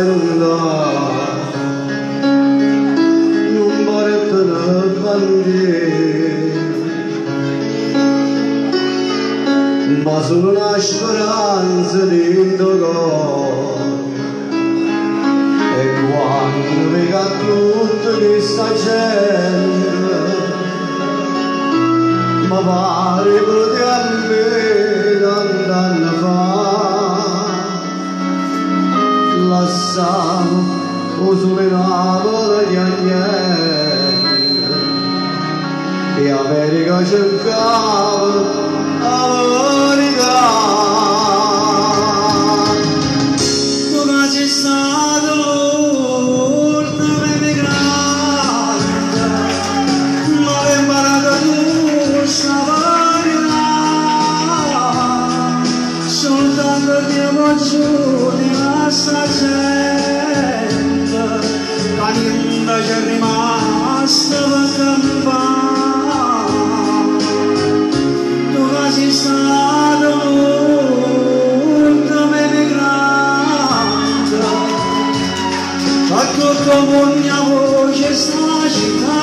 seconda non vorrei bandire, ma solo una speranza dentro cuore. E quando vedo tutta questa gente mi pare che a me tant'anni fa lasciamo usuminavo di niente e America cercava la verità. Tu che sei stato l'ultimo emigrante ma l'hai imparato tu sta verità soltanto Dio giù di questa gente che niente c'è rimasto per campare. Tu che sei stato l'ultimo emigrante a tutto ogni voce sta città,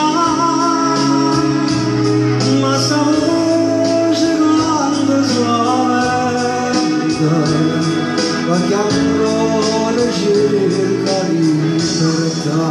ma sta voce canta suavemente perché ancora cerca libertà.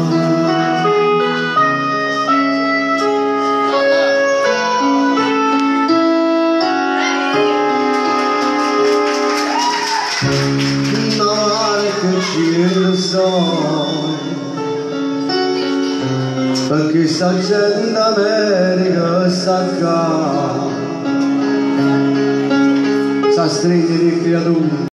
Perché sta gente d'America sta qua, sta stringere di creatura.